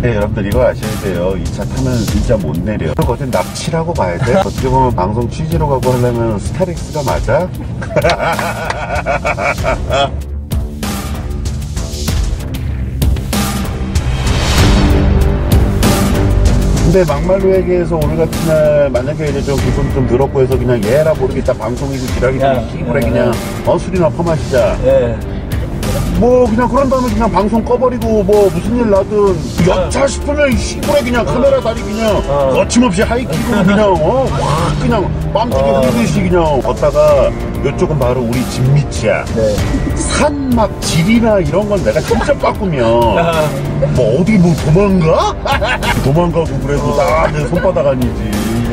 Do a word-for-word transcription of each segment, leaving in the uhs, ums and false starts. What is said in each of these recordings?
네, 여러분들 이거 아셔야 돼요. 이 차 타면 진짜 못 내려. 어딘 납치라고 봐야 돼? 어떻게 보면 방송 취지로 가고 하려면 스타렉스가 맞아? 근데 막말로 얘기해서 오늘 같은 날 만약에 이제 좀 기분 좀 더럽고 해서 그냥 얘라 모르겠다 방송이고 기다리고 끼고래 그냥 어 술이나 퍼마시자. 예. 뭐 그냥 그런 다음에 그냥 방송 꺼버리고 뭐 무슨 일 나든 여차 싶으면 시골에 그냥 카메라 다리 그냥 어. 거침없이 하이킥으로 그냥 어 확 그냥 빰찌게 어. 흘리듯이 그냥 걷다가 이쪽은 바로 우리 집 밑이야. 네. 산 막 질이나 이런 건 내가 진짜 바꾸면 뭐 어디 뭐 도망가? 도망가고 그래도 어. 다 내 손바닥 아니지.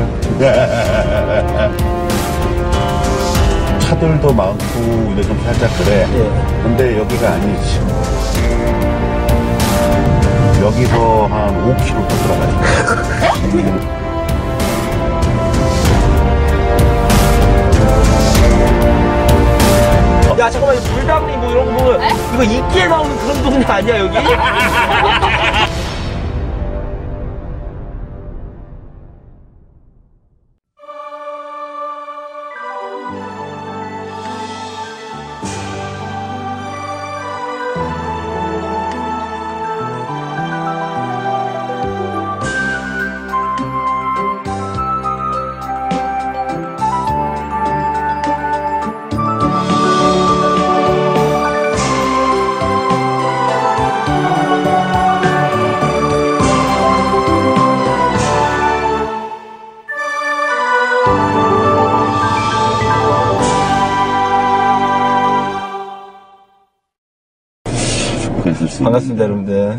차들도 많고 이제 좀 살짝 그래. 예. 근데 여기가 아니지. 여기서 한 오 킬로미터 더 들어가야 야 잠깐만, 불담리 뭐 이런 거 보면 이거 이끼에 나오는 그런 동네 아니야 여기? 반갑습니다 여러분들.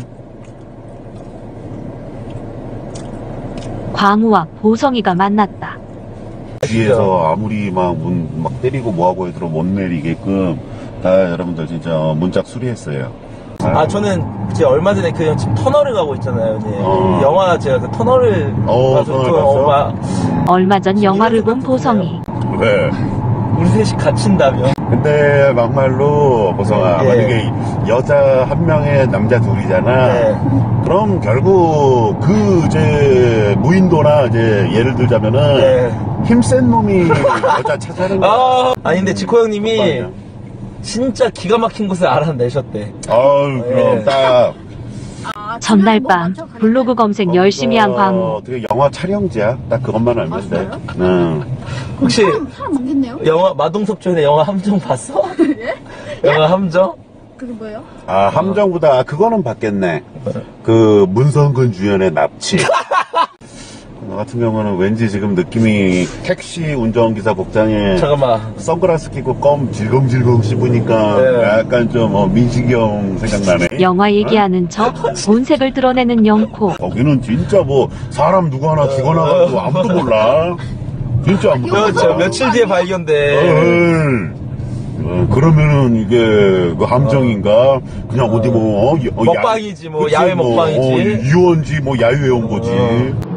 광우와 보성이가 만났다. 뒤에서 아무리 막 문 막 때리고 뭐하고 해도 못 내리게끔 다 여러분들 진짜 문짝 수리했어요. 아 저는 이제 얼마 전에 그 지금 터널을 가고 있잖아요. 어. 영화 제가 그 터널을 어, 가서 터널 그 봤어? 엄마 얼마 전 영화를 본 보성이. 왜? 우리 셋이 갇힌다며. 근데 막말로 보성아, 예. 만약에 여자 한 명에 남자 둘이잖아. 예. 그럼 결국 그 이제 무인도나 이제 예를 들자면은 예. 힘센 놈이 여자 찾아는 거야. 아, 아니 근데 지코 형님이 진짜 기가 막힌 곳을 알아내셨대. 아유 그럼 예. 딱 전날 밤 블로그 검색 열심히 한 광우. 어떻게 영화 촬영지야? 딱 그것만 알면 돼. 응. 혹시 사람, 사람 많겠네요? 영화 마동석 조연의 영화 함정 봤어? 예? 영화 함정? 그게 뭐예요? 아 함정보다 그거는 봤겠네. 그 문성근 주연의 납치. 너 같은 경우는 왠지 지금 느낌이 택시 운전기사 복장에 잠깐만. 선글라스 끼고 껌 질겅질겅 씹으니까 네. 약간 좀 어, 민식형 생각나네. 영화 얘기하는 척 본색을 드러내는 영코. 거기는 진짜 뭐 사람 누구 하나 죽어나가도 아무도 몰라. 진짜 아무도 몰라. 그렇죠. 며칠 뒤에 발견돼. 어이. 어, 그러면은 이게 그 함정인가? 그냥 어, 어디 뭐 어, 어, 먹방이지 뭐 그치, 야외 뭐, 먹방이지. 어, 유원지 뭐 야유회 온 거지. 어.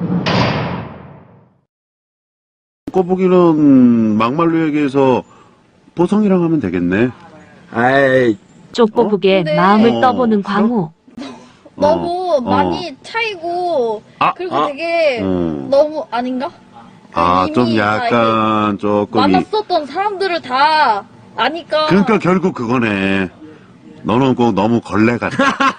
꼬부기는 막말로 얘기해서 보성이랑 하면 되겠네. 아이. 쪽보북에 근데- 마음을 어, 떠보는 광우. 너무 어. 많이 차이고 아, 그리고 아. 되게 어. 너무 아닌가? 아, 이미 좀 다 약간 조금. 이- 만났었던 사람들을 다 아니까. 그러니까 결국 그거네. 너는 꼭 너무 걸레 같다.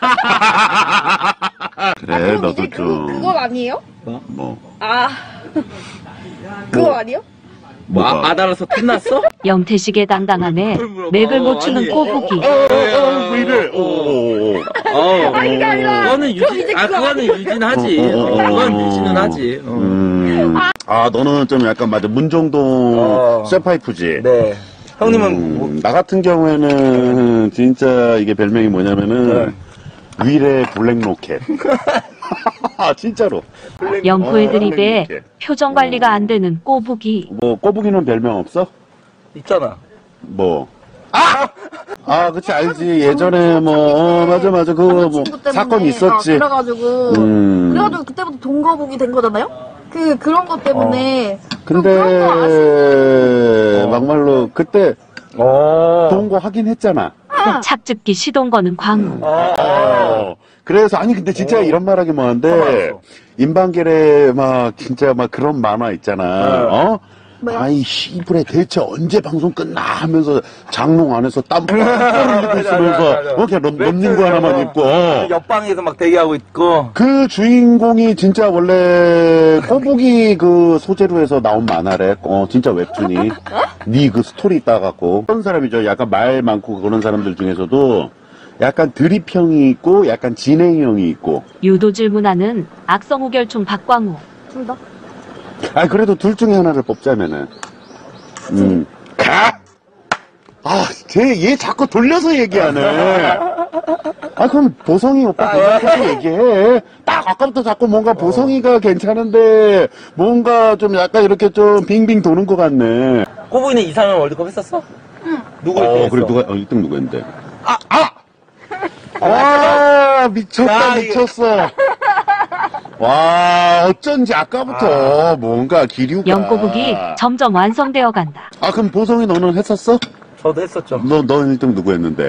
그래, 아, 그럼 너도 이제 그, 좀. 그건 아니에요? 뭐. 아 그거 아니에요? 뭐가? 아, 아달아서 끝났어? 영태식의 당당함에 맥을 못 추는 꼬부기. 어, 어, 왜 이래? 어, 어, 어. 어. 아니, 그게 아니라 그거는 그럼 유진, 이제 아, 그거 그거는 유진하지. 어, 어, 어, 어. 그건 유진은 하지. 어. 음. 아, 너는 좀 약간 맞아. 문정동 어. 쇠파이프지? 네. 형님은 음, 뭐, 나 같은 경우에는 진짜 이게 별명이 뭐냐면은 위례 블랙로켓. 아 진짜로. 영코의 어, 드립에 이렇게. 표정 관리가 안 되는 꼬부기. 뭐 꼬부기는 별명 없어? 있잖아. 뭐? 아! 아, 그치, 알지. 예전에 뭐, 어, 맞아, 맞아. 그거 뭐, 친구 때문에. 사건 있었지. 아, 그래가지고 음. 그래가지고 그때부터 동거북이 된 거잖아요? 그 그런 것 때문에. 그럼 근데, 그런 거 아시는 막말로, 그때, 어. 동거 하긴 했잖아. 아, 아, 착즙기 시동 거는 광우. 어, 그래서 아니 근데 진짜 오. 이런 말하기 뭐한데 가만있어. 임방길에 막 진짜 막 그런 만화 있잖아. 네. 어? 뭐야? 아이 씨부레 대체 언제 방송 끝나 하면서 장롱 안에서 땀 뻘뻘 흘리고 있으면서 어, 그냥 런- 런닝구 하나만 입고 어. 옆방에서 막 대기하고 있고. 그 주인공이 진짜 원래 꼬부기 그 소재로 해서 나온 만화래. 어, 진짜 웹툰이. 니 그 스토리 따갖고. 그런 사람이죠. 약간 말 많고 그런 사람들 중에서도 약간 드립형이 있고 약간 진행형이 있고. 유도 질문하는 악성우결충 박광우. 둘 다. 아, 그래도 둘 중에 하나를 뽑자면은. 음. 가! 아, 쟤, 얘 자꾸 돌려서 얘기하네. 아, 그럼 보성이 오빠 계속해서 얘기해. 딱 아까부터 자꾸 뭔가 보성이가 괜찮은데, 뭔가 좀 약간 이렇게 좀 빙빙 도는 것 같네. 꼬부기는 이상형 월드컵 했었어? 응. 누구 일 등 어, 했어? 그래, 누가, 어, 일 등 누가 했는데? 아, 아! 와, 미쳤다, 야, 이거- 미쳤어. 와, 어쩐지 아까부터 뭔가 기류가. 영꼬북이 점점 완성되어 간다. 아, 그럼 보성이 너는 했었어? 저도 했었죠. 너, 너 일 등 누구 했는데?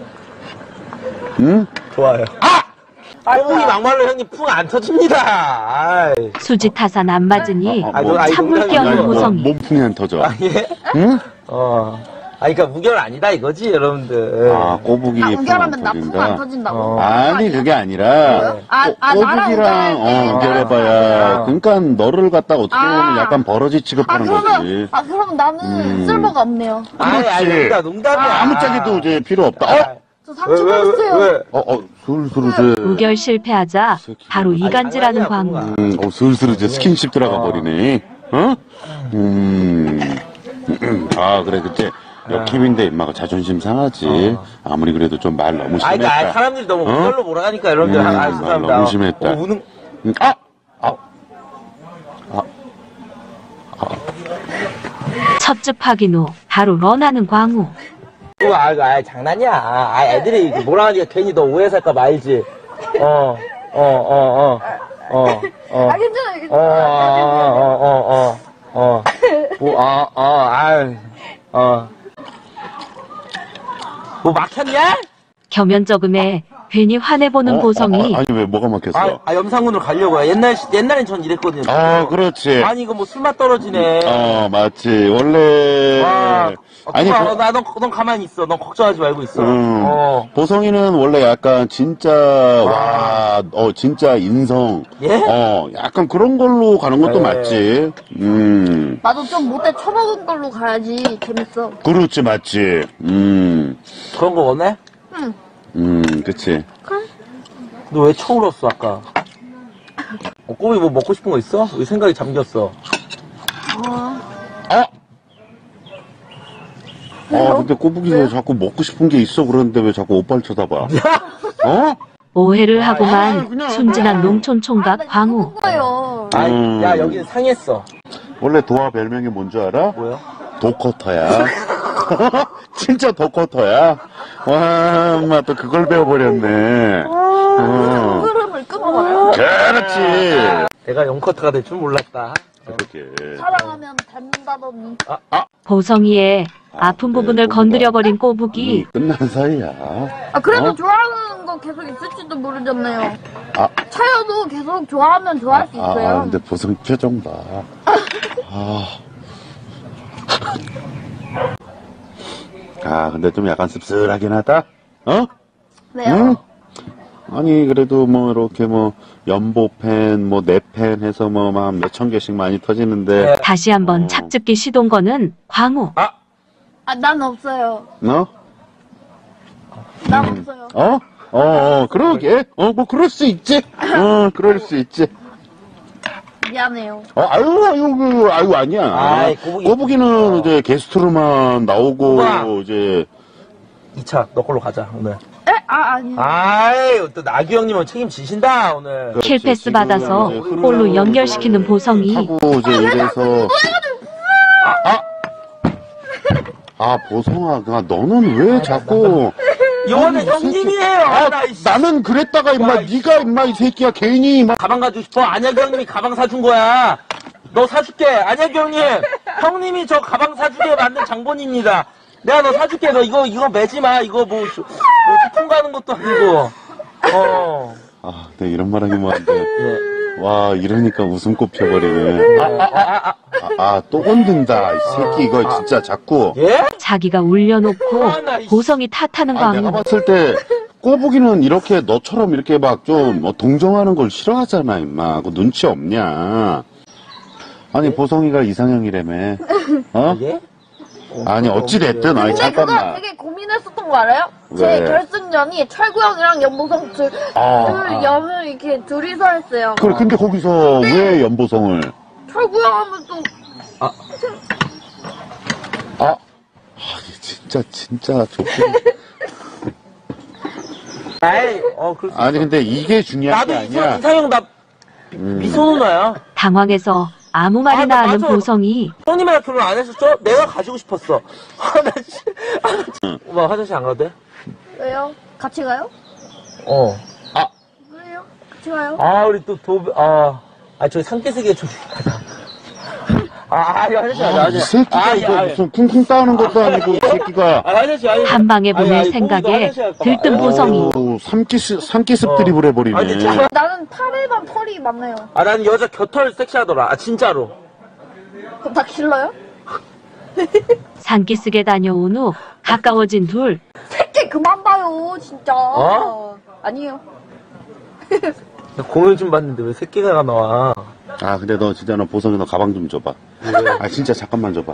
응? 좋아요. 아! 꼬부기 막말로 형님 풍 안 터집니다. 아이. 수지 타산 안 맞으니 아, 아, 아, 너, 아이, 찬물 농담이야. 끼얹는 뭐, 보성이. 몸풍이 안 터져. 아, 예? 응? 어. 아, 그니까 무결 아니다 이거지, 여러분들. 아, 꼬부기 아, 풍 우결하면 안 나 품 안 터진다. 터진다고. 어. 아니, 그게 아니라. 아, 아, 꼬- 나랑 꼬부기랑, 우결할 때 어, 우결해봐야. 어. 그러니까 너를 갖다 어떻게 보면 아. 약간 버러지 아, 취급하는 그러면, 거지. 아, 그럼 나는 음. 쓸모가 없네요. 아이, 아이, 그렇지. 농담, 농담이야. 아무짝에도 이제 필요 없다. 아, 어? 저 왜, 상처 왜, 왜, 받았어요. 왜? 어, 어, 슬슬 이제. 우결 실패하자 바로 이간질하는 아니, 광우. 아니야, 음, 어, 슬슬 이제 스킨십 들어가 버리네. 어? 음. 아, 그래, 그때 역힙인데 임마가 자존심 상하지. 아무리 그래도 좀 말 너무 아이, 그니까, 심했다. 사람들이 너무 어? 무결로 몰아가니까, 여러분들. 음, 아, 아, 아, 죄송합니다. 너무 심했다. 어, 우는, 음, 아! 아! 첫즙 확인 후 바로 런하는 광우. 어, 아, 이거, 아, 장난이야. 아, 애들이 몰아가니까 괜히 너 오해 살까봐 알지. 어, 어, 어, 어, 어, 어. 아, 괜찮아, 어, 괜찮아. 어, 어, 어, 어, 어. 뭐, 아, 어, 아유, 어. 뭐 막혔냐? 겸연쩍음에 괜히 화내보는 어, 보성이 어, 어, 아니, 왜, 뭐가 막혔어? 아, 아, 염상군으로 가려고요. 옛날, 시- 옛날엔 전 이랬거든요. 아, 그렇지. 아니, 이거 뭐 술맛 떨어지네. 어, 맞지. 원래. 와. 아니, 아니, 그- 나, 넌, 넌 가만히 있어. 넌 걱정하지 말고 있어. 음, 어. 보성이는 원래 약간 진짜, 와, 어, 진짜 인성. 예? 어, 약간 그런 걸로 가는 것도 예. 맞지. 음, 나도 좀 못돼 처먹은 걸로 가야지 재밌어. 그렇지, 맞지. 음, 그런 거 원해? 응. 음, 그치. 너 왜 쳐울었어, 아까? 어, 꼬비 뭐 먹고 싶은 거 있어? 왜 생각이 잠겼어? 아, 어? 아, 근데 꼬부기 왜 자꾸 먹고 싶은 게 있어? 그러는데 왜 자꾸 오빠를 쳐다봐? 어? 오해를 아, 하고만 그냥- 순진한 농촌 총각 나 광우. 먹은 거예요. 아이, 음. 야, 여기는 상했어. 원래 도화 별명이 뭔 줄 알아? 뭐야? 도커터야. 진짜 도커터야. 와, 엄마 또 그걸 배워버렸네. 어. 흐름을 끊어봐요. 그렇지. 내가 영커트가 될 줄 몰랐다. 그렇게. 사랑하면 닮는다더니. 보성이의 아픈 부분을 꼬부가. 건드려버린 이미 꼬북이. 끝난 사이야. 아, 그래도 어? 좋아하는 거 계속 있을지도 모르잖아요. 아, 차여도 계속 좋아하면 좋아할 수 아, 있어요. 아, 근데 보성 표정 봐. 아. 아, 근데 좀 약간 씁쓸하긴 하다. 어? 왜요? 응? 아니, 그래도 뭐, 이렇게 뭐, 연보팬, 뭐, 네팬 해서 뭐, 막 몇천 개씩 많이 터지는데, 다시 한번 어. 착즙기 시동 거는 광우. 아, 난 없어요. 너? 난 없어요. 어? 어, 어, 그러게. 어, 뭐, 그럴 수 있지. 어, 그럴 수 있지. 미안해요. 어, 아유, 아유, 그, 아유, 아니야. 아이, 꼬부기. 꼬부기는 이제 게스트로만 나오고, 우와. 이제, 이 차, 너 걸로 가자, 오늘. 에? 아, 아니요. 아이, 또 나규 형님은 책임지신다, 오늘. 그렇지. 킬패스 지금 받아서 이제 흐르는 볼로 연결시키는 보성이. 하고, 이제 이래서. 아, 아! 아, 보성아, 아, 너는 왜 자꾸. 이거는 아니, 이 형님이에요. 아, 나, 이씨. 나는 그랬다가, 임마, 야, 이씨. 네가 임마, 이 새끼야, 괜히, 막. 가방 가지고 싶어? 안혁이 형님이 가방 사준 거야. 너 사줄게. 안혁이 형님. 형님이 저 가방 사주게 만든 장본입니다. 내가 너 사줄게. 너 이거 이거 매지 마. 이거 뭐, 뭐 소풍 가는 것도 아니고. 어. 아, 내가 이런 말 하긴 뭐한데. 예. 와, 이러니까 웃음꽃 펴버리네. 아, 아, 아, 아. 아, 아, 또 건든다. 이 새끼 이거 진짜 자꾸. 예? 자기가 울려놓고 아, 나 이- 보성이 탓하는 거 아, 내가 아니야. 봤을 때 꼬부기는 이렇게 너처럼 이렇게 막 좀 뭐 동정하는 걸 싫어하잖아, 임마. 그 눈치 없냐. 아니, 보성이가 이상형이라며. 어? 예? 아니, 어찌됐든, 아니, 근데 그거 잠깐만. 되게 고민했었던 거 알아요? 제 왜? 결승전이 철구 형이랑 연보성 둘, 아, 둘 연을 이렇게 둘이서 했어요. 그래, 근데 거기서 왜 연보성을. 철구 형 하면 또 아, 아, 진짜, 진짜 좋고. 아이, 어, 그렇 아니, 근데 이게 중요한 나도 게 아니야. 이상, 이상형 나 음. 미소 누나야. 당황해서 아무 아, 말이나 나 하는 맞아. 보성이 형님이랑 결혼 안 했었죠? 내가 가지고 싶었어. 아, 나 씨. 아, 나 진- 엄마 화장실 안 가도 돼? 왜요? 같이 가요? 어. 아, 그래요? 같이 가요? 아, 우리 또 도, 아, 아, 저기 산기슭에 저기 가자. 아, 아니, 화장실 가자, 아, 이 화장실. 새끼가 아니, 이거 아니. 무슨 쿵쿵 따는 것도 아니고, 이 새끼가. 아, 화장실, 화장실. 한 방에 아니, 보낼 아니, 생각에 거기도 화장실 갈까 봐. 들뜬 아유. 보성이. 오, 삼기습, 삼기습 어. 드립을 해버리네. 아니, 진짜. 나는 팔에만 털이 많아요. 아, 나는 여자 겨털 섹시하더라. 아, 진짜로. 그럼 다 길러요? 산기슭에 다녀온 후 가까워진 둘. 새끼 그만 봐요, 진짜. 어? 아니에요. 나 공연 좀 봤는데 왜 새끼가 나와? 아, 근데 너 진짜 너 보성이 너 가방 좀 줘봐. 아, 진짜 잠깐만 줘봐.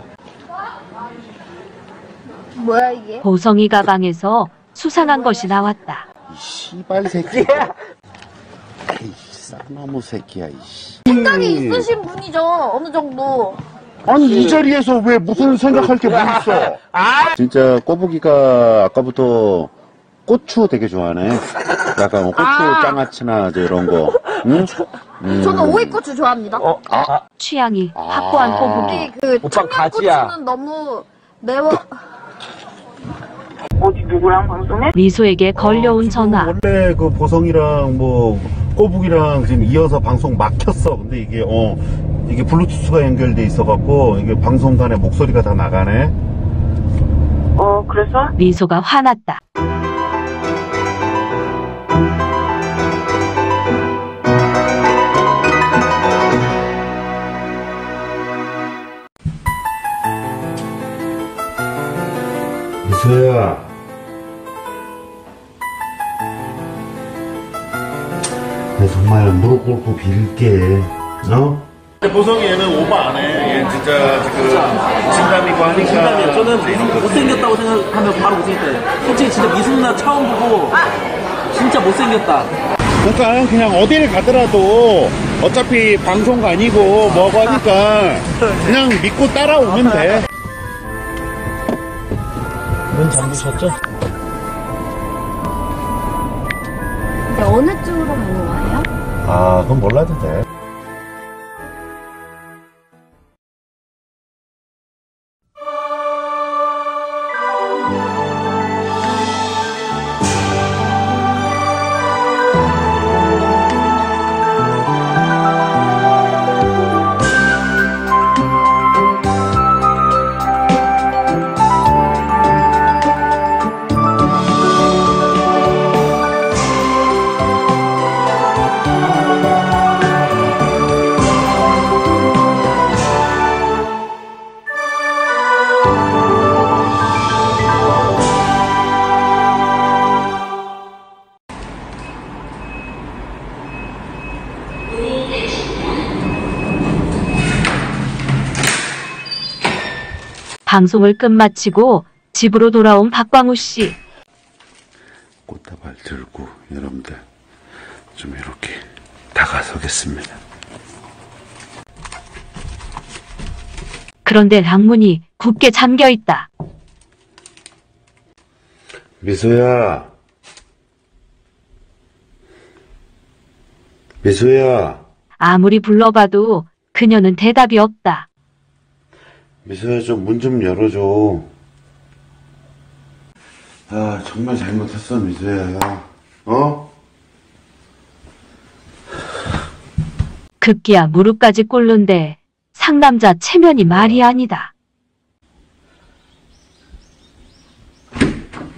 뭐야 이게? 보성이 가방에서 수상한 것이 나왔다. 이 씨발 새끼. 예. 에이, 쌍나무 새끼야, 이씨. 생각이 있으신 분이죠, 어느 정도. 아니, 이 자리에서 왜 무슨 생각할 게 뭐 있어? 아, 진짜 꼬부기가 아까부터 고추 되게 좋아하네. 약간 뭐 고추 아. 장아찌나 이제 이런 거. 응? 음. 저는 오이고추 좋아합니다. 어, 아, 아, 취향이 아. 확고한 꼬부기. 근데 그 오빠 가지야. 청양고추는 너무 매워. 미소에게 걸려온 전화. 원래 그 보성이랑 뭐 꼬북이랑 지금 이어서 방송 막혔어. 근데 이게 어 이게 블루투스가 연결돼 있어갖고 이게 방송간에 목소리가 다 나가네. 어, 그래서? 미소가 화났다. 미소야. 내가 정말 무릎 꿇고 빌게. 어? 보성이 얘는 오버 안 해. 얘 진짜 지금 진담이고 하니까. 진담이야. 저는 못생겼다고 생각하면 바로 못생겼다. 솔직히 진짜 미숙나 처음 보고 진짜 못생겼다. 그러니까 그냥 어디를 가더라도 어차피 방송 아니고 뭐고 하니까 그냥 믿고 따라오면 돼. 문 잠그셨죠? 근데 어느 쪽으로 가는 거예요? 아, 그건 몰라도 돼. 방송을 끝마치고 집으로 돌아온 박광우 씨. 꽃다발 들고 여러분들 좀 이렇게 다가서겠습니다. 그런데 방문이 굳게 잠겨 있다. 미소야. 미소야. 아무리 불러봐도 그녀는 대답이 없다. 미소야, 좀 문 좀 열어줘. 아, 정말 잘못했어, 미소야. 어? 급기야 무릎까지 꿇는데 상남자 체면이 말이 아니다.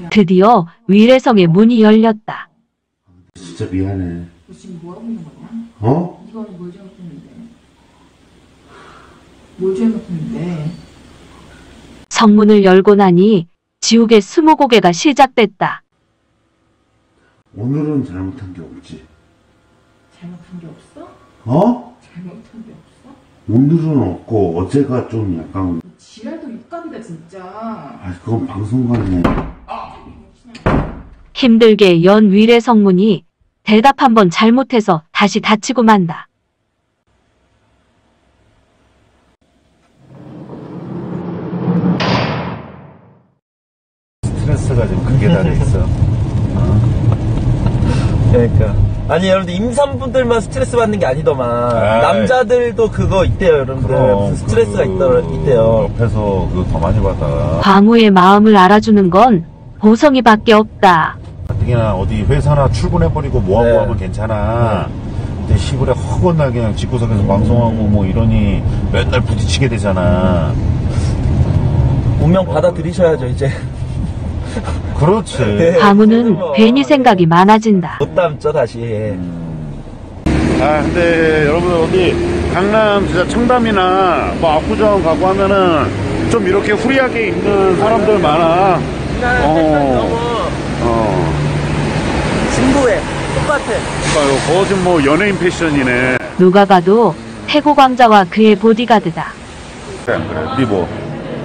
드디어 위례성의 문이 열렸다. 진짜 미안해. 너 지금 뭐 하고 있는 거냐? 어? 이거 뭘 잘못했는데? 뭘 잘못했는데? 성문을 열고 나니 지옥의 스무고개가 시작됐다. 오늘은 잘못한 게 없지. 잘못한 게 없어? 어? 잘못한 게 없어? 오늘은 없고 어제가 좀 약간. 지랄도 육감이다 진짜. 아, 그건 방송관이네. 힘들게 연 위례성 문이 대답 한 번 잘못해서 다시 닫히고 만다. 스트레스가 지금 극에 달해 있어. 그러니까. 아니, 여러분들, 임산부들만 스트레스 받는 게 아니더만. 아이. 남자들도 그거 있대요, 여러분들. 그럼, 무슨 스트레스가 그, 있더, 있대요. 옆에서 그거 더 많이 받아. 광우의 마음을 알아주는 건 보성이밖에 없다. 특히나 어디 회사나 출근해버리고 뭐하고 네. 하면 괜찮아. 근데 시골에 허건나 그냥 집구석에서 방송하고 뭐 이러니 맨날 부딪히게 되잖아. 운명 받아들이셔야죠, 이제. 그렇지. 네. 광우는 괜히 생각이 많아진다. 못 담죠, 다시. 아, 근데 여러분 어디 강남 진짜 청담이나 뭐 압구정 가고 하면은 좀 이렇게 후리하게 입는 사람들 많아. 어. 어. 친구해. 똑같아. 그러니까요. 그거 지금 뭐 연예인 패션이네. 누가 봐도 태국 왕자와 그의 보디가드다. 그래, 안 그래. 니 뭐?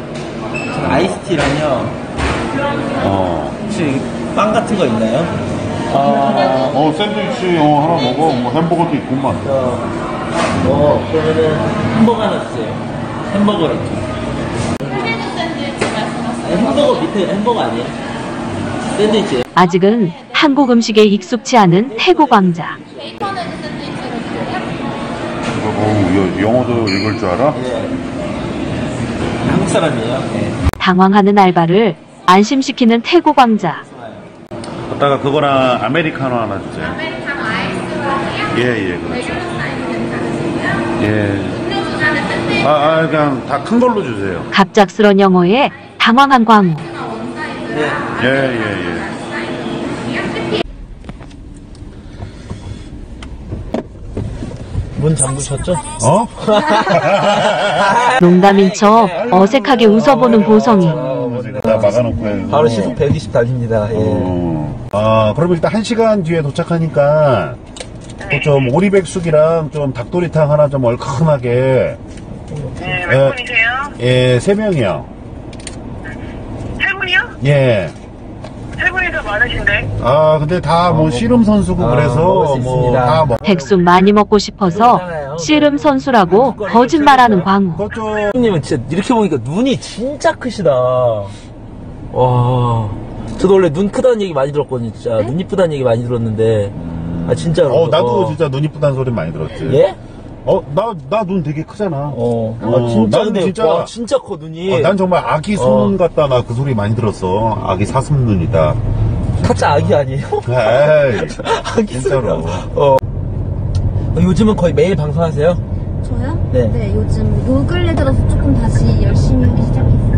아이스티랑요. 어. 혹시 빵 같은 거 있나요? 아, 어, 샌드위치, 어, 하나 먹어. 뭐 햄버거도 있구만. 어, 그러면은 햄버거 하나 주세요. 햄버거 있죠. 아니, 햄버거 밑에 햄버거 아니에요? 샌드위치. 아직은 한국 음식에 익숙치 않은 태국 왕자. 이거 뭐, 영어도 읽을 줄 알아? 예. 한국 사람이에요. 네. 당황하는 알바를 안심시키는 태국 왕자. 걷다가 그거랑 아메리카노 하나 주세요. 아메리카노 아이스랑이요? 예, 예, 그렇죠. 예. 아, 아, 그냥 다 큰 걸로 주세요. 갑작스런 영어에 당황한 광우. 네. 예, 예, 예. 문 잠그셨죠? 어? 농담인 척 어색하게 웃어보는 보성이. 다 막아놓고 해. 바로 시속 백이십 달립니다. 예. 어. 아, 그러면 일단 한 시간 뒤에 도착하니까 또 좀 오리백숙이랑 좀 닭도리탕 하나 좀 얼큰하게. 네, 몇 분이세요? 예, 세 명이요. 세 분이요? 예. 세 분이 더 많으신데? 아, 근데 다 뭐 씨름 선수고 아, 그래서 먹을 수 뭐 있습니다. 다 먹. 백숙 많이 먹고 싶어서 씨름 선수라고 거짓말하는 광우. 그것도 님은 진짜 이렇게 보니까 눈이 진짜 크시다. 와. 저도 원래 눈 크다는 얘기 많이 들었거든요, 진짜. 네? 눈 이쁘다는 얘기 많이 들었는데. 아, 진짜로. 어, 나도 진짜 눈 이쁘다는 소리 많이 들었지. 예? 어, 나, 나 눈 되게 크잖아. 어. 어, 아, 진짜 나는 근데, 진짜- 와, 진짜 커, 눈이. 어, 난 정말 아기 손 어. 같다. 나 그 소리 많이 들었어. 아기 사슴 눈이다. 타짜 아기 아니에요? 에이, 아기 진짜로. 소리가. 어. 요즘은 거의 매일 방송하세요? 저요? 네. 요즘 요 근래 들어서 조금 다시 열심히 하기 시작했어요.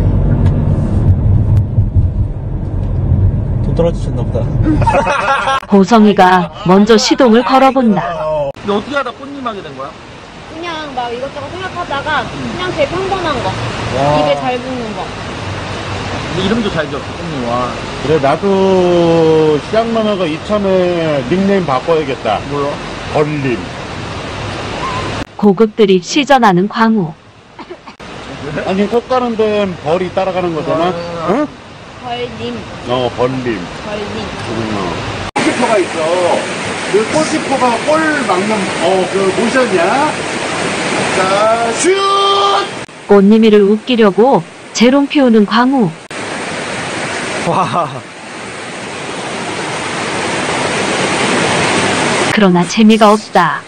돈 떨어지셨나 보다. 보성이가 먼저 시동을 걸어본다. 근데 어떻게 하다 꽃님 하게 된 거야? 그냥 막 이것저것 생각하다가 그냥 제일 평범한 거. 와. 입에 잘 붙는 거. 근데 이름도 잘 지었어, 꽃님. 와. 그래, 나도 시장마마가 이참에 닉네임 바꿔야겠다. 뭐야? 벌림. 고급들이 시전하는 광우. 아니, 꽃 가는 데는 벌이 따라가는 거잖아. 응? 벌님, 어, 벌림. 벌님. 골키퍼가 있어. 그 골키퍼가 골 막는, 어, 그 모션이야. 자, 슛! 꽃님이를 웃기려고 재롱 피우는 광우. 와. 그러나 재미가 없다.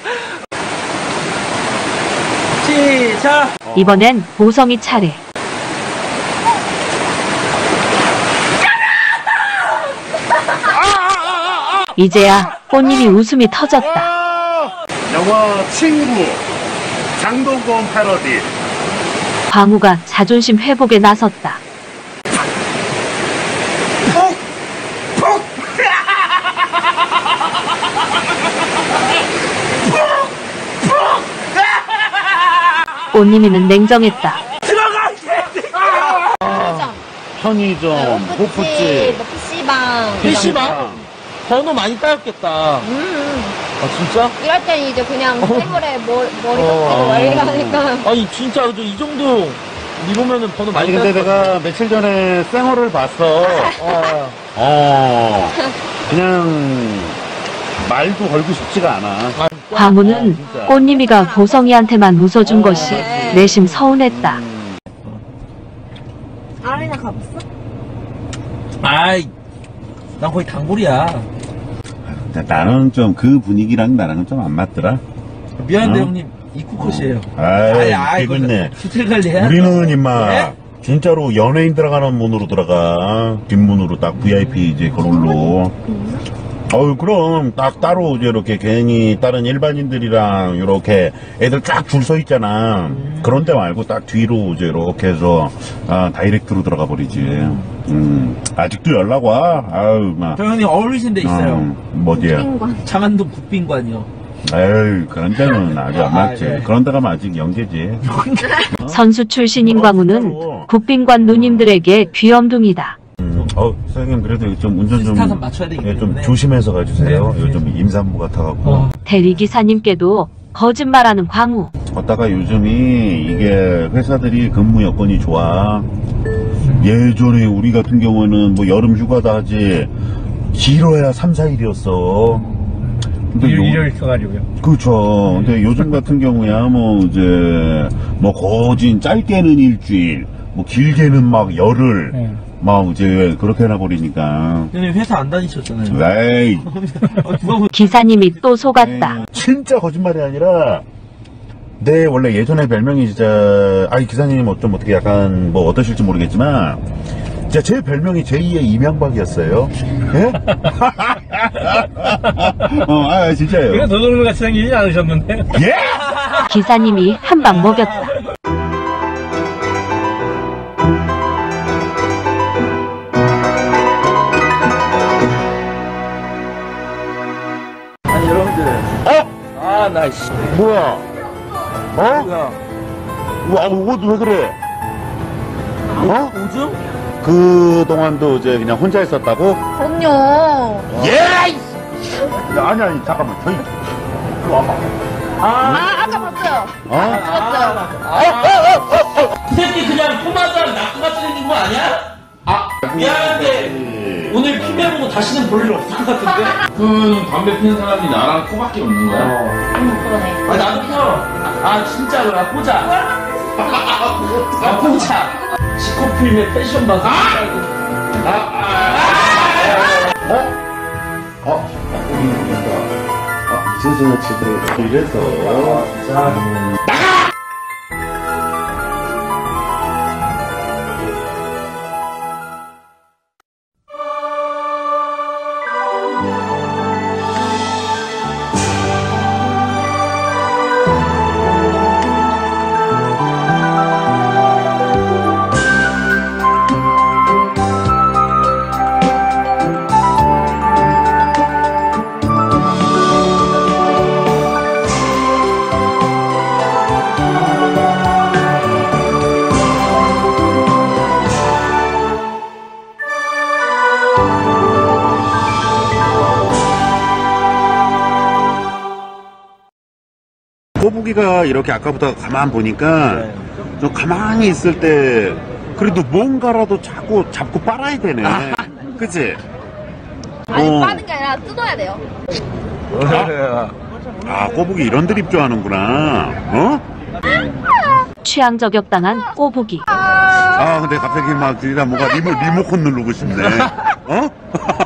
시작! 이번엔 보성이 차례. 이제야 꽃님이 웃음이 터졌다. 아! 영화 친구. 장동건 패러디. 광우가 자존심 회복에 나섰다. 꽃님이는 냉정했다. 편의점, 호프집, 뭐 피시방. 피시방? 번호 많이 따였겠다. 음. 아, 진짜? 이럴 땐 이제 그냥 테이블에 머리, 머리 어. 깎고 말리가니까. 아니, 진짜, 저 이 정도, 니 보면은 번호 많이 아니 근데 따였을 내가 며칠 전에 쌩얼을 봤어. 어. 어, 그냥 말도 걸고 싶지가 않아. 광우는 진짜. 꽃님이가 보성이한테만 웃어준 것이 내심 서운했다. 아리나 가봤어? 아이, 난 거의 단골이야. 나는 좀 그 분위기랑 나랑은 좀 안 맞더라. 미안한데, 어? 형님. 입국컷이에요. 아이, 개근네. 디테일 관리 해야 우리는 임마 네? 진짜로 연예인 들어가는 문으로 들어가. 뒷문으로 딱 브이아이피 이제 그걸로. 어유 그럼 딱 따로 이제 이렇게 괜히 다른 일반인들이랑 이렇게 애들 쫙 줄 서 있잖아. 음. 그런 데 말고 딱 뒤로 이제 이렇게 해서 아, 다이렉트로 들어가 버리지. 음. 아직도 연락 와. 아유 막. 저 형님 어울리신 데 있어요. 음, 뭐지야? 빈관. 장안동 국빈관이요. 에이 그런 데는 아직 안 맞지. 아, 예. 그런 데가 아직 영재지. 선수 출신인 광우는 국빈관 누님들에게 귀염둥이다. 음, 어, 선생님 그래도 좀 운전 좀, 스타선 맞춰야 되기 예, 좀 때문에. 조심해서 가주세요. 네. 요즘 임산부 같아갖고. 어. 대리기사님께도 거짓말하는 광우. 걷다가 요즘이 이게 회사들이 근무 여건이 좋아. 예전에 우리 같은 경우는 뭐 여름 휴가다 하지 길어야 삼, 사 일이었어. 근데 요, 일을 있어가지고요. 그렇죠. 근데 요즘 같은 경우야 뭐 이제 뭐 거진 짧게는 일주일, 뭐 길게는 막 열흘, 네. 막 이제 그렇게 해놔버리니까. 형님 회사 안 다니셨잖아요. 에이, 어, 누가 보 기사님이 또 속았다. 진짜 거짓말이 아니라 내 원래 예전에 별명이 진짜 아니 기사님 좀 어떻게 약간 뭐 어떠실지 모르겠지만 진짜 제 별명이 제이의 이명박이었어요. 예? 어, 아 진짜예요. 이거 도둑놈 같이 생기지 않으셨는데? 예? 기사님이 한 방 먹였다. 아니 여러분들. 어? 아, 나 씨. 뭐야? 어? 뭐야? 와, 옷 왜 그래? 어? 오줌? 그 동안도 이제 그냥 혼자 있었다고? 그럼요. 예! 야, 아니 아니 잠깐만 저희 이리 와봐. 아, 아, 아까 봤어요. 어? 봤어요. 그 새끼 그냥 포마드랑 낙구같이 생긴 거 아니야? 아, 미안한데 오늘 피메 보고 다시는 볼 일 없을 것 같은데? 큰 담배 피는 사람이 나랑 코밖에 없는 거야. 음, 그러네. 아, 나도 펴. 아, 진짜로, 나 꽂아. 나 꽂아. 지코필의 패션 방송. 아! 어? 어? 우리 이겼다. 아, 이제서야 집으로 이래서. 음. 꼬부기가 이렇게 아까부터 가만 보니까 네. 좀 가만히 있을 때 그래도 뭔가라도 자꾸 잡고 빨아야 되네. 그치? 아니, 어. 빠는 게 아니라 뜯어야 돼요. 아, 꼬부기 이런 드립 좋아하는구나. 어? 취향 저격당한 꼬부기. 아, 근데 갑자기 막 들이다 뭔가 리모, 리모컨 누르고 싶네. 어? 어?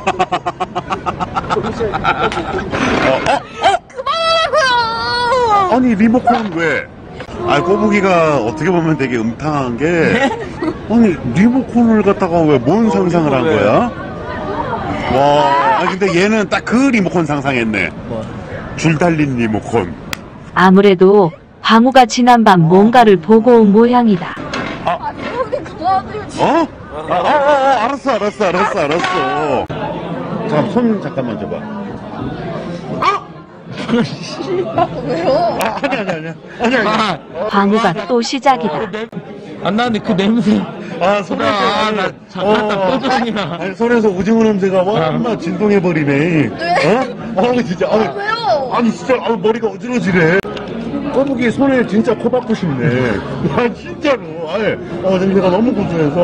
어? 그만하라고요! 아니, 리모컨 왜? 아, 꼬부기가 어떻게 보면 되게 음탕한 게, 아니, 리모컨을 갖다가 왜 뭔 상상을 한 거야? 와, 아 근데 얘는 딱 그 리모컨 상상했네. 줄 달린 리모컨. 아무래도 광우가 지난밤 뭔가를 보고 온 모양이다. 아, 형님 그만하세요. 어? 아, 아, 아, 아, 알았어, 알았어, 알았어, 알았어. 잠깐, 손 잠깐만 줘봐. 아! 왜요? 아, 아니, 아니, 아니. 아니, 아니. 아, 광우가 또 시작이다. 안 나는데 그 냄새. 아, 손에서. 아, 나 잠깐 딱 떠주냐. 아니, 손에서 오징어 냄새가 와, 엄마 진동해버리네. 어? 아, 진짜. 아니, 왜요? 아니, 진짜, 아, 머리가 어지러지네. 꼬북이 손에 진짜 코 박고 싶네. 아, 진짜로. 아니, 어, 냄새가 너무 고소해서.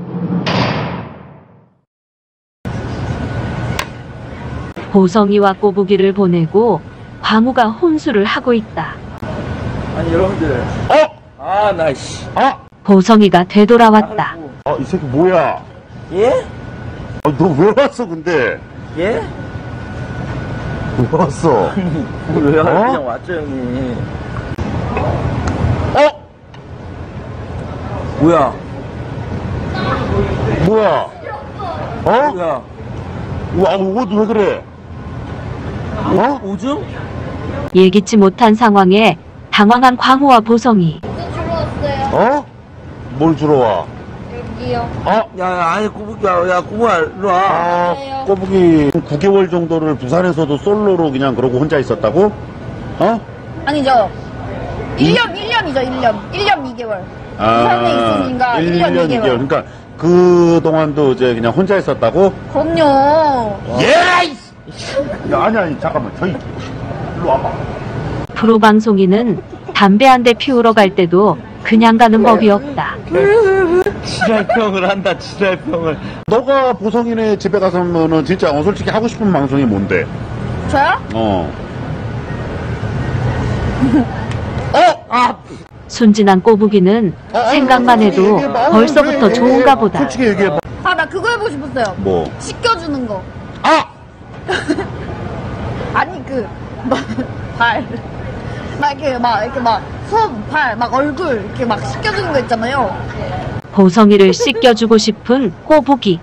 보성이와 꼬부기를 보내고 광우가 혼술을 하고 있다. 아니, 여러분들. 어? 아, 나, 씨. 아! 보성이가 되돌아왔다. 아, 이 새끼 뭐야? 예? 아, 너 왜 왔어, 근데? 예? 왜 왔어? 왜 어? 그냥 왔죠, 형님. 어? 뭐야? 뭐야? 어? 뭐야? 와, 옷 왜 그래? 어? 오줌? 예기치 못한 상황에 당황한 광우와 보성이. 들어왔어요. 어? 뭘 주러 와? 여기요. 아, 야, 야, 아니, 꼬북이야. 야, 꼬북아, 일로 와. 아, 꼬북이 구 개월 정도를 부산에서도 솔로로 그냥 그러고 혼자 있었다고? 어? 아니죠. 일 년, 일 년이죠, 일 년. 일 년 이 개월. 부산에 있으니까 일 년 이 개월. 그러니까 그 동안도 이제 그냥 혼자 있었다고? 그럼요. 예! 야, 아니, 아니, 잠깐만. 저희, 일로 와봐. 프로 방송인은 담배 한 대 피우러 갈 때도 그냥 가는 법이 없다. 지랄병을 한다, 지랄병을. 너가 보성이네 집에 가서는 진짜 어, 솔직히 하고 싶은 방송이 뭔데? 저요? 어. 어! 아! 순진한 꼬부기는 생각만 해도 벌써부터 좋은가 보다. 솔직히 얘기해봐. 아, 나 그거 해보고 싶었어요. 뭐? 씻겨주는 거. 아! 아니, 그, 막, 발. 막 이렇게 막, 이렇게 막, 손, 발, 막 얼굴, 이렇게 막 씻겨주는 거 있잖아요. 보성이를 씻겨주고 싶은 꼬부기.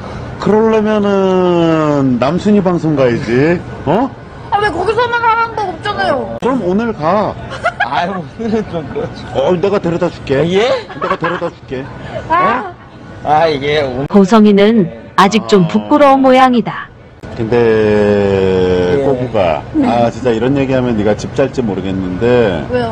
그러려면은 남순이 방송 가야지. 어? 아, 왜 거기서만 하는 거 없잖아요. 그럼 오늘 가. 아유, 오늘은 좀 그렇지. 어, 내가 데려다 줄게. 예? 내가 데려다 줄게. 아, 아, 이게 오늘. 보성이는 아직 좀 부끄러운 모양이다. 근데 예. 꼬부가 아 진짜 이런 얘기하면 네가 집 잘지 모르겠는데 왜요?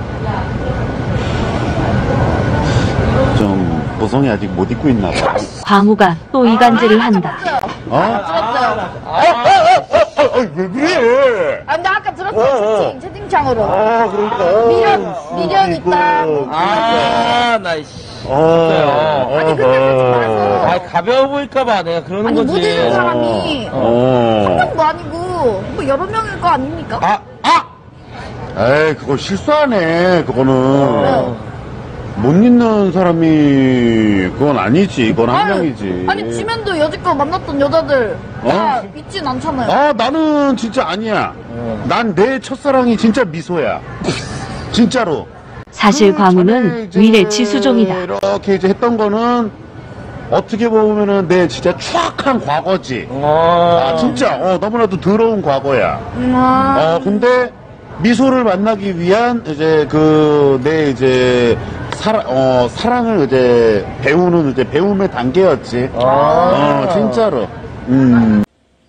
좀 보성이 아직 못 입고 있나 봐. 광우가 또 이간질을 한다. 어? 들었어요. 아, 아, 아, 왜 그래? 아, 근데 아까 어, 들었어요. 어. 채팅, 채팅창으로. 아 그러니까 미련, 미련 있다. 뭐. 아, 나, 씨. 어, 아니, 근데 솔직히 말해서. 아, 가벼워 보일까봐 내가 그러는 아니, 거지. 못 입는 사람이 한 어. 명도 아니고, 뭐 여러 명일 거 아닙니까? 아, 아! 에이 그거 실수하네. 그거는 왜요? 못 입는 사람이 그건 아니지. 그건 한 명이지. 아니, 지면도 여지껏 만났던 여자들 다 있진 않잖아요. 아 나는 진짜 아니야. 난 내 첫사랑이 진짜 미소야. 진짜로. 사실 그 전에 광우는 이제 위례 지수종이다. 이렇게 이제 했던 거는 어떻게 보면은 내 진짜 추악한 과거지. 어. 아 진짜 어 너무나도 더러운 과거야. 음, 아. 어 근데 미소를 만나기 위한 이제 그 내 이제 사랑 어 사랑을 이제 배우는 이제 배움의 단계였지. 아. 어 진짜로. 음.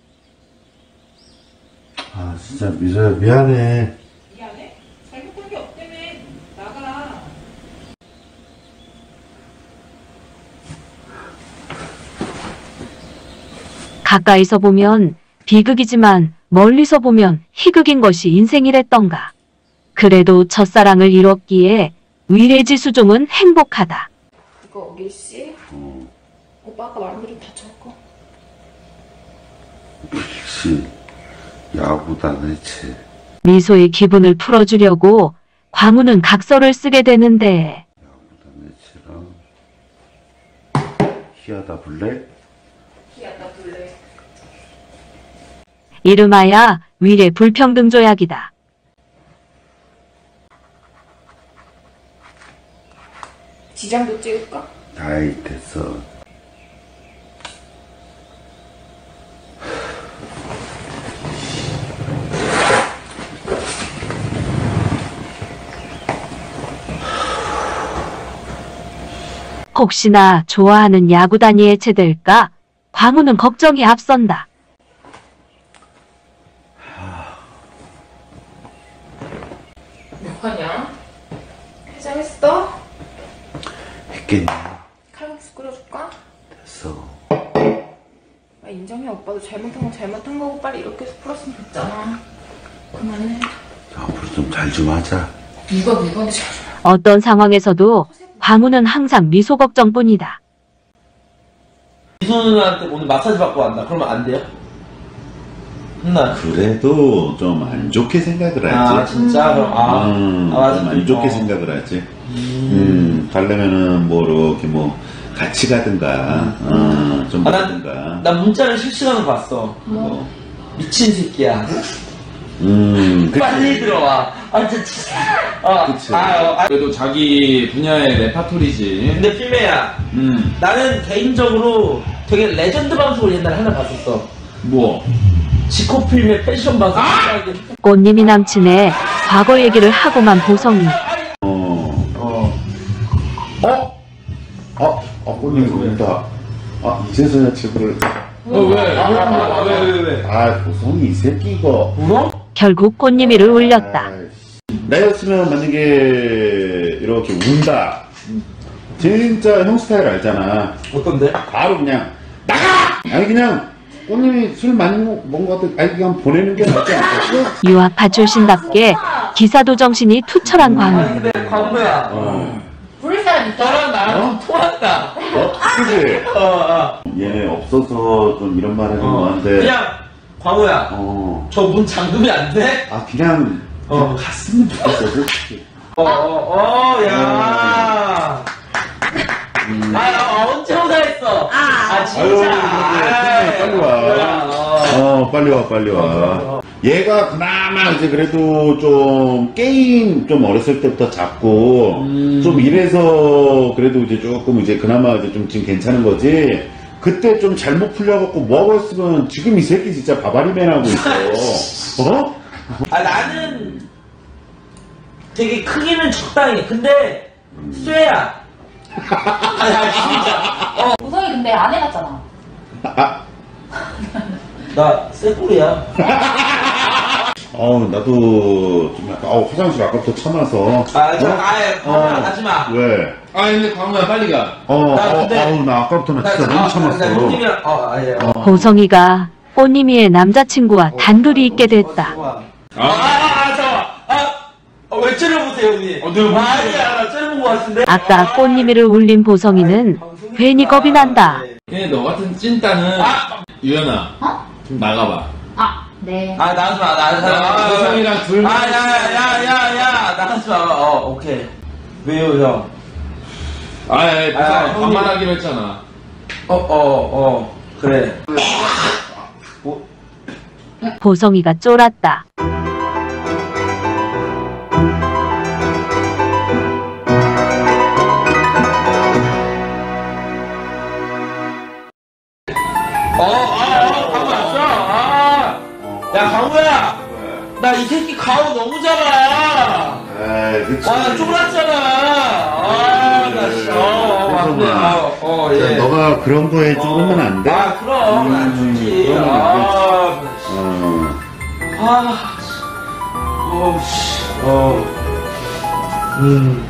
아 진짜 미소야 미안해. 미안해? 잘못한 게 없다며. 나가. 가까이서 보면 비극이지만 멀리서 보면 희극인 것이 인생이랬던가. 그래도 첫사랑을 이뤘기에 위례지수종은 행복하다. 이거 밀씨? 오빠 아까 말한 대로 다 적어. 역시 야구단 해체. 미소의 기분을 풀어주려고 광우는 각서를 쓰게 되는데 야구단 해체랑 희하다 블랙. 희한다 블랙. 이름하야 위례 불평등 조약이다. 지장도 찍을까? 아이 됐어. 혹시나 좋아하는 야구단이 해체될까? 광우는 걱정이 앞선다. 했어? 했겠니? 칼국수 끓여줄까? 됐어. 아, 인정해. 오빠도 잘못한 건 잘못한 거고 빨리 이렇게 해서 풀었으면 됐잖아. 그만해. 앞으로 좀 잘 좀 하자. 누가 누구한테 잘 어떤 상황에서도 광우는 항상 미소 걱정뿐이다. 미소 누나한테 오늘 마사지 받고 간다. 그러면 안 돼요? 혼나. 그래도 좀 안 좋게 생각을 하지. 아 진짜? 그럼 아, 음, 아 맞아. 좀 안 좋게 어. 생각을 하지. 음, 가려면은 뭐 이렇게 뭐 같이 가든가, 어, 좀 아, 난, 가든가. 난 문자를 실시간으로 봤어. 뭐? 미친 새끼야. 음, 그치. 빨리 들어와. 아 진짜. 아, 그치. 아, 어, 아. 그래도 자기 분야의 레파토리지. 근데 필메야. 음, 나는 개인적으로 되게 레전드 방송을 옛날에 하나 봤었어. 뭐. 지코 필메 패션 방송. 꽃님이 남친의 과거 얘기를 하고만 보성이. 어, 어. 어? 어, 어, 꽃님 그런다. 아, 이제서야 집을. 어, 왜? 아, 왜, 왜, 왜? 아, 보성이 이 새끼 이거. 울어? 결국 꽃님이를 울렸다. 아이씨. 나였으면 만약에 이렇게 운다. 진짜 형 스타일 알잖아. 어떤데? 바로 그냥 나가! 아니 그냥 꽃님이 술 많이 먹은 것 같아. 아니 그냥 보내는 게 낫지 않겠어? 유아파 출신답게 기사도 정신이 투철한 광우. 아니 근데 광우야. 어. 부를 사람 있다. 너랑 나랑 어? 통한다. 어? 그치? 어, 어. 얘네 없어서 좀 이런 말 하는 어. 거 한데. 그냥 광우야. 어. 저 문 잠그면 안 돼? 아 그냥 그냥 어. 갔으면 좋겠어 솔직히. 어, 어, 어, 야. 음. 아, 아, 언제 오다했어? 아, 아유, 진짜. 그래, 아이, 빨리 와. 뭐야, 어. 어, 빨리 와, 빨리 와. 얘가 그나마 이제 그래도 좀 게임 좀 어렸을 때부터 잡고 음. 좀 이래서 그래도 이제 조금 이제 그나마 이제 좀 지금 괜찮은 거지. 그때 좀 잘못 풀려갖고 뭐하고 했으면 지금 이 새끼 진짜 바바리맨 하고 있어. 어? 아, 나는 되게 크기는 적당히. 근데, 쇠야. 아, 야, 진짜. 어. 우성이 근데 안 해봤잖아. 아, 나 쇠꼬리야. 어, 나도 좀 약간, 어, 화장실 아까부터 참아서. 아, 저, 어? 아예, 광우야, 하지 마. 왜? 아, 근데 광우야, 빨리 가. 어, 나 어, 근데- 아우, 나 아까부터 나 진짜 너무 참았어. 나 형님이랑, 어, 아예. 어. 보성이가 꽃님이의 남자친구와 단둘이 있게 됐다. 아, 아, 아, 잠깐만. 아, 어, 왜 째려보세요, 형님? 어, 내가 뭐 아니야, 나 째려본 것 같은데? 아까 꽃님이를 울린 보성이는 괜히 겁이 난다. 근데 너 같은 찐따는. 아! 유연아. 어? 좀 나가봐. 아, 네. 아, 나가지 마, 나가지 마. 아, 보성이랑 둘. 아, 야, 야, 야, 야, 야, 나가지 마. 어, 오케이. 왜요, 형? 아, 야, 아, 보성 형님. 반말하기로 했잖아. 어, 어, 어, 그래. 보성이가 쫄았다. 어, 아, 아, 광우 왔어? 아. 야, 광우야. 나 이 새끼 가오 너무 작아. 에이, 그치. 와, 나 쫄았잖아. 아, 나 씨. 어, 어, 맞네. 아, 어, 야, 예. 너가 그런 거에 쫄으면 안 돼? 아, 그럼. 안 좋지. 그러면 안 아, 어. 아, 씨. 어, 씨. 어. 음.